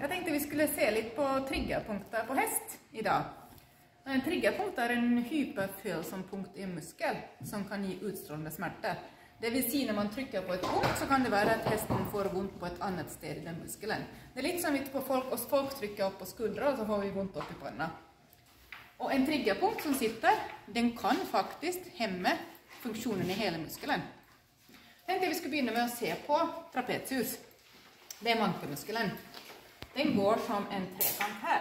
Jeg tenkte vi skulle se litt på triggerpunkter på hest i dag. En triggerpunkt er en hyperfølsom punkt i en muskel som kan gi utstrålende smerte. Det vil si når man trykker på et punkt, så kan det være at hesten får vondt på et annet sted i den muskelen. Det er litt som på folk trykker opp på skuldre, og så får vi vondt opp i panna. Og en triggerpunkt som sitter, den kan faktisk hemme funksjonen i hele muskelen. Jeg tenkte vi skulle begynne med å se på trapezius. Det er mankemuskelen. Den går som en trekant her.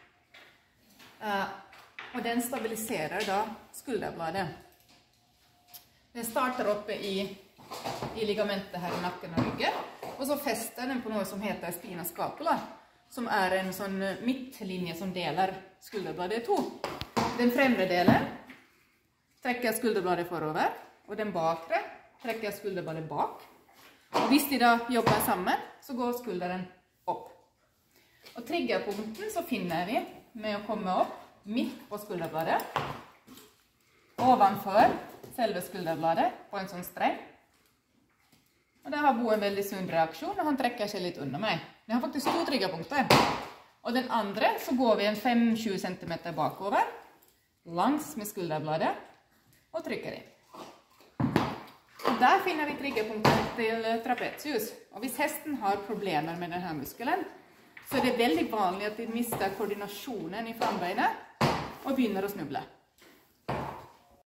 Og den stabiliserer da skulderbladet. Den starter oppe i ligamentet her i nakken og ryggen, og så fester den på noe som heter spina scapula, som er en sånn midtlinje som deler skulderbladet i to. Den fremre delen trekker skulderbladet forover, og den bakre trekker skulderbladet bak. Og hvis de da jobber sammen, så går skulderen opp. Og triggerpunkten så finner vi med å komme opp midt på skulderbladet, ovenfor selve skulderbladet på en sånn streng. Og der har Bo en veldig sunn reaksjon, og han trekker seg litt under meg. Det har faktisk 2 triggerpunkter. Og den andre så går vi en 5-20 cm bakover, langs med skulderbladet, og trykker inn. Og der finner vi triggerpunkter til trapezius. Og hvis hesten har problemer med denne muskelen, så er det veldig vanlig at de mister koordinasjonen i frambeinet og begynner å snuble.